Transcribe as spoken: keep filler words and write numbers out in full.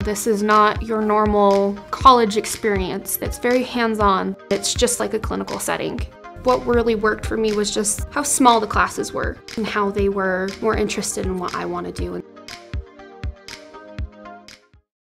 This is not your normal college experience. It's very hands-on. It's just like a clinical setting. What really worked for me was just how small the classes were and how they were more interested in what I want to do.